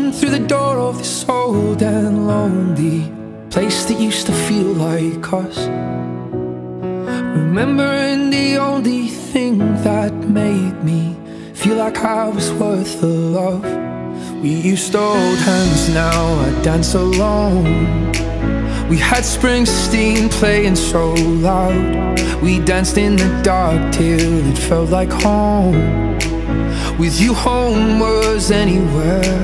Walking through the door of this old and lonely place that used to feel like us, remembering the only thing that made me feel like I was worth the love. We used to hold hands, now I dance alone. We had Springsteen playing so loud. We danced in the dark till it felt like home. With you, home was anywhere.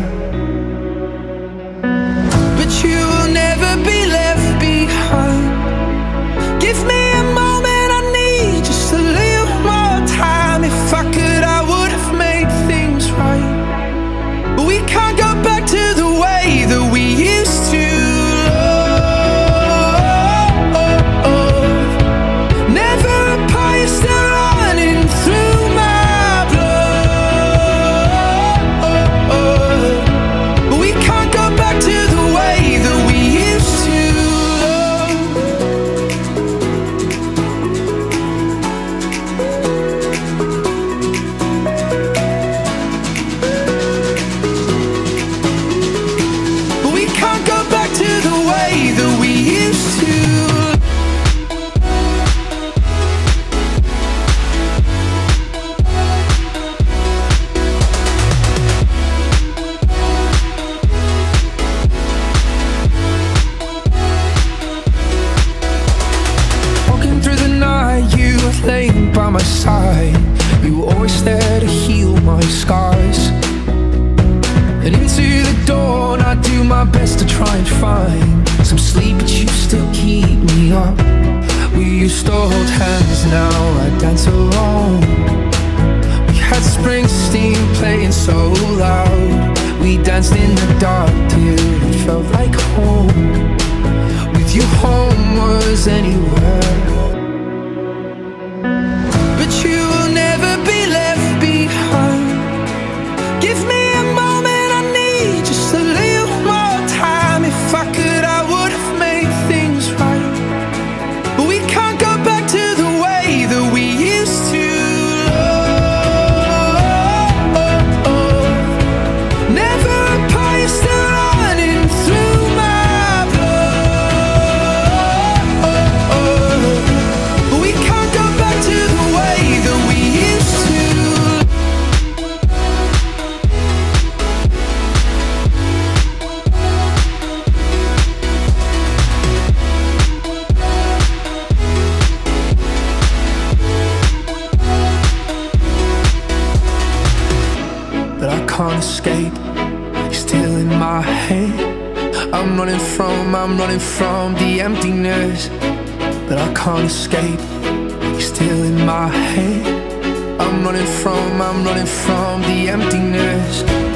But you will never be left behind. Give me a moment, I need just a little more time. If I could, I would have made things right. But we can't go back to the way that we used to. Laying by my side, you were always there to heal my scars. And into the dawn, I do my best to try and find some sleep, but you still keep me up. We used to hold hands, now I dance alone. We had Springsteen playing so loud. We danced in the dark till it felt like home. With you, home was anywhere. You will never be left behind. Give me a moment, I need just a little more time. If I could, I would have made things right. But we can't go back to the way that we used to. Never apart, you're still running through my blood. But we can't go back to the way that we used to. But I can't escape, you're still in my head. I'm running from the emptiness. But I can't escape, you're still in my head. I'm running from the emptiness.